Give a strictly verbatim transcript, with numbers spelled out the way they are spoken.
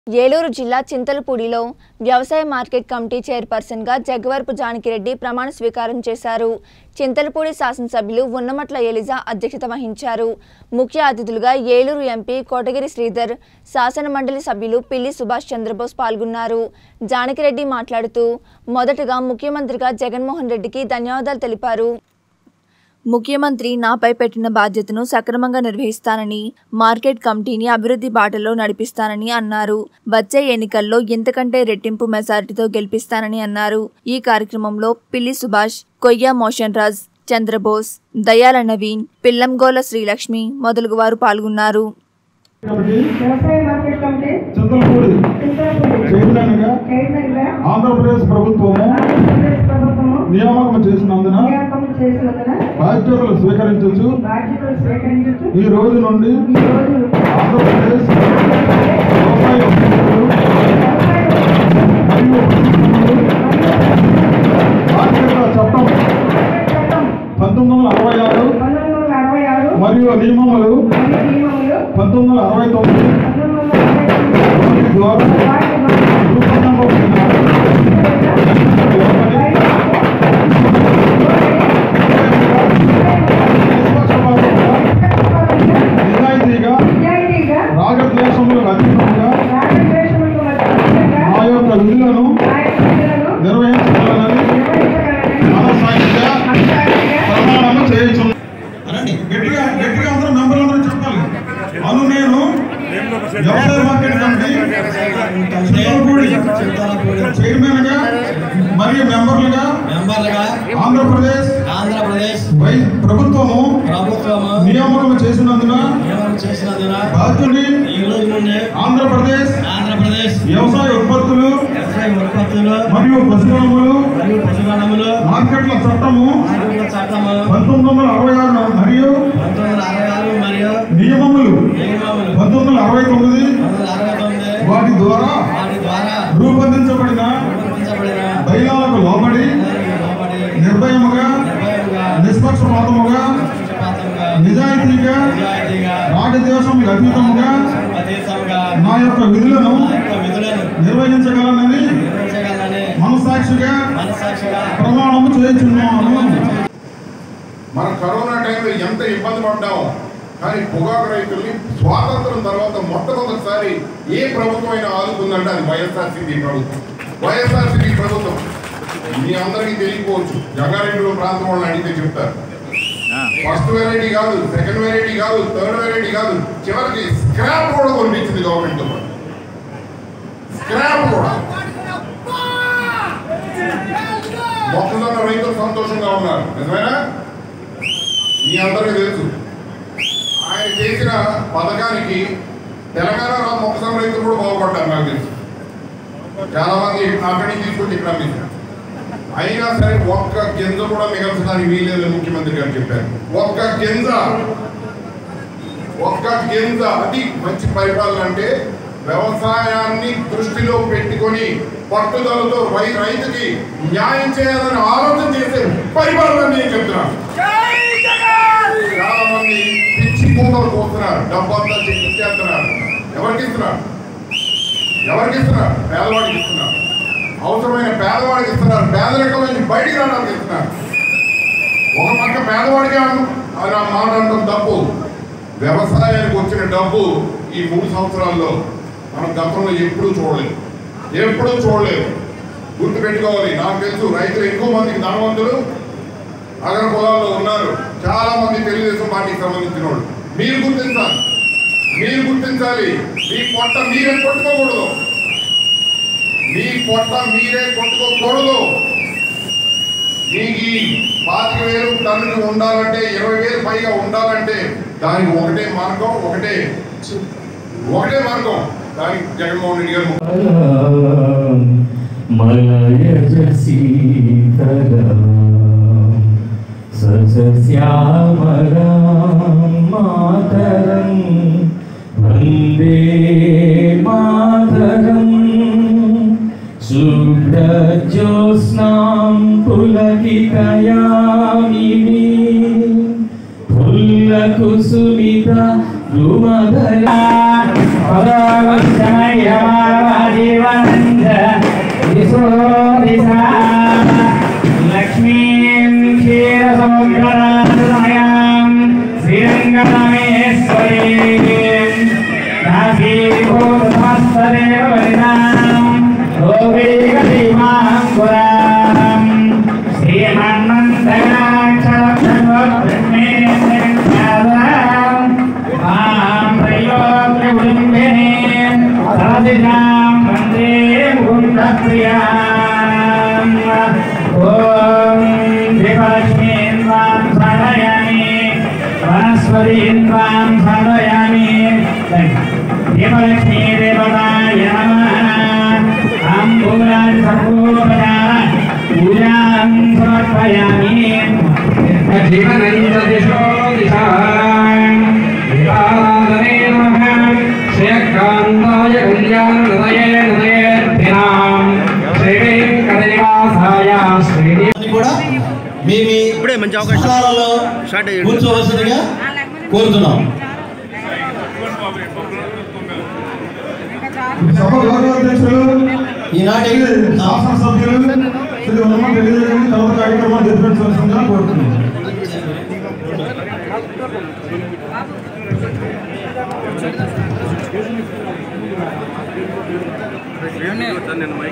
ఏలూరు జిల్లా చింతలపూడిలో వ్యవసాయ market committee chairperson గా జగ్గవరపు జానకిరెడ్డి ప్రమాణ స్వీకారం చేశారు. చింతలపూడి శాసనసభ్యులు ఉన్నమట్ల ఎలిజా అధ్యక్షత వహించారు. ముఖ్య అతిథులుగా ఏలూరు ఎంపీ కోటగిరి శ్రీధర్, శాసన మండలి సభ్యులు పిల్లి సుభాష్ చంద్రబోస్ పాల్గొన్నారు. జానకిరెడ్డి మాట్లాడుతూ మొదటగా ముఖ్యమంత్రిగా జగన్మోహన్ రెడ్డికి ధన్యవాదాలు తెలిపారు. ముఖ్యమంత్రి నాపై పెట్టిన బాధ్యతను సక్రమంగా నిర్వహిస్తానని, మార్కెట్ కమిటీని అభివృద్ధి బాటలో నడిపిస్తానని అన్నారు. వచ్చే ఎన్నికల్లో ఇంతకంటే రెట్టింపు మెజారిటీతో గెలిపిస్తానని అన్నారు. ఈ కార్యక్రమంలో పిల్లి సుభాష్, కొయ్య మోషన్ రాజ్, చంద్రబోస్, దయాల నవీన్, పిల్లంగోల శ్రీలక్ష్మి మొదలగు వారు పాల్గొన్నారు. ఆంధ్రప్రదేశ్ ప్రభుత్వము నియామకం చేసినందున బాధ్యతలు స్వీకరించవచ్చు. ఈ రోజు నుండి ఆంధ్రప్రదేశ్ వ్యవసాయ బాధ్యతల చట్టం పంతొమ్మిది వందల అరవై ఆరు మరియు నియమములు పంతొమ్మిది వందల అరవై తొమ్మిది ద్వారా నిజాయితీగా రాగద్వేషములకు అతీతంగా ఆ యొక్క విధులను నిర్వహించగలనని మనసాక్షిగా ప్రమాణం చేయించున్నాను. గట్టిగా గట్టిగా అందరూ మెంబర్లందరూ చెప్పాలి. అను నేను వ్యవసాయ మార్కెట్ కమిటీ చైర్మన్ గా మరియు మెంబర్లుగా ఆంధ్రప్రదేశ్ ఆంధ్రప్రదేశ్ ప్రభుత్వము ప్రభుత్వము నియామకం చేసినందున బాధ్యుని ఆంధ్రప్రదేశ్ ఆంధ్రప్రదేశ్ వ్యవసాయ ఉత్పత్తులు ఉత్పత్తులు మరియు పశుగణములు మరియు పశుగణములు మార్కెట్ల చట్టము పంతొమ్మిది వందల అరవై ఆరు మరియు మరియు నియమములు పంతొమ్మిది వందల అరవై తొమ్మిది వాటి ద్వారా రూపొందించబడిన బైలాలకు లోబడి నిర్భయముగా నిష్పక్షపాతముగా నిజాయితీగా రాగద్వేషములకు అతీతముగా నా యొక్క విధులను నిర్వహించగలనని మనసాక్షిగా ప్రమాణము చేయించున్నాను. మన కరోనా టైంలో ఎంత ఇబ్బంది పడ్డామో, కానీ పొగాకు రైతుల్ని స్వాతంత్రం తర్వాత మొట్టమొదటిసారి ఏ ప్రభుత్వం అయినా ఆదుకుందంటే అది వైఎస్ఆర్సీపీ ప్రభుత్వం. వైఎస్ఆర్సీపీ ప్రభుత్వం మీ అందరికీ తెలియకపోవచ్చు, జంగారెడ్డి ప్రాంతం వాళ్ళని అడిగితే చెప్తారు. ఫస్ట్ వెరైటీ కాదు, సెకండ్ వెరైటీ కాదు, థర్డ్ వెరైటీ కాదు, చివరికి స్క్రాప్ కూడా కొనిపించింది గవర్నమెంట్ తో. స్క్రాప్ కూడా. మొక్కజొన్న రైతులు సంతోషంగా ఉన్నారు, నిజమేనా? మీ అందరికీ తెలుసు. ఆయన చేసిన పథకానికి తెలంగాణ మొక్కజొన్న రైతులు కూడా బాగుపడ్డారు. నాకు తెలుసు చాలా మంది అక్కడి నుంచి తీసుకుంటే ఇక్కడ అమ్మించారు. అయినా సరే ఒక్క గింజ కూడా మిగల్చడానికి వీల్లేదని ముఖ్యమంత్రి గారు చెప్పారు. ఒక్క గింజ ఒక్క గింజ అది మంచి పరిపాలన. అంటే వ్యవసాయాన్ని దృష్టిలో పెట్టుకొని పట్టుదలతో రైతుకి న్యాయం చేయాలని ఆలోచన చేసే పరిపాలన నేను చెప్తున్నాను. చాలా మంది పిచ్చి కూతలు పోతున్నారు, డబ్బంతా చెక్కించేస్తున్నారు. ఎవరికి ఇస్తున్నారు? ఎవరికి ఇస్తున్నారు? పేదవాడికి ఇస్తున్నారు. అవసరమైన పేదవాడికి ఇస్తున్నారు. పేదరికం నుంచి బయటికి రావడానికి ఇస్తున్నారు. ఒక పక్క పేదవాడికి ఆ మాట అంటాం తప్పు. వ్యవసాయానికి వచ్చిన డబ్బు ఈ మూడు సంవత్సరాల్లో మనం గతంలో ఎప్పుడూ చూడలేదు, ఎప్పుడూ చూడలేదు. గుర్తుపెట్టుకోవాలి. నాకు తెలుసు రైతులు ఎక్కువ మందికి ధనవంతులు అగర పొలాల్లో ఉన్నారు. చాలా మంది తెలుగుదేశం పార్టీకి సంబంధించిన వాళ్ళు. మీరు గుర్తించాలి, మీరు గుర్తించాలి. మీ పొట్ట మీరే కొట్టుకోకూడదు, మీ పొట్ట మీరే కొట్టుకోకూడదు. మీకు పాతిక వేలు టన్నులు ఉండాలంటే, ఇరవై వేలు పైగా ఉండాలంటే దానికి ఒకటే మార్గం, ఒకటే ఒకటే మార్గం. దానికి జగన్మోహన్ రెడ్డి గారు వందే మాతరం శుభ్రజ్యోత్స్నాం పులకితయామిని పుల్లకుసుమిత ధూమధరా పరావక్షణయ शिजां वन्दे मुकुन्दप्रियाम् ॐ विपश्मीं त्वां साधयामि वनस्पतीं त्वां साधयामि विपलक्ष्मी देवताय नमः अम्बुरान् सर्वोपचार पूजां समर्पयामि जीवनन्ददिशो दिशाम् विवादने नमः श्रेयकान्ताय कल्याणदये नदयेऽर्थिनाम् श्रीवेङ्कटनिवासाय श्रीनि కూడా మీ మీ ఇప్పుడే మంచి అవకాశం స్థానాల్లో స్టార్ట్ అయ్యింది కూర్చోవలసిందిగా కోరుతున్నాం. సభ గౌరవాధ్యక్షులు ఈనాటి శాసనసభ్యులు శ్రీ హనుమాన్ రెడ్డి గారిని తర్వాత కార్యక్రమాలు జరిపించవలసిందిగా కోరుతున్నాం.